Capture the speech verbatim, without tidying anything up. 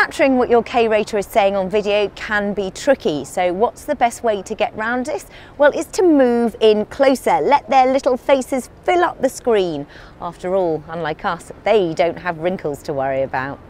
Capturing what your K-rater is saying on video can be tricky, so what's the best way to get round this? Well, it's to move in closer, let their little faces fill up the screen. After all, unlike us, they don't have wrinkles to worry about.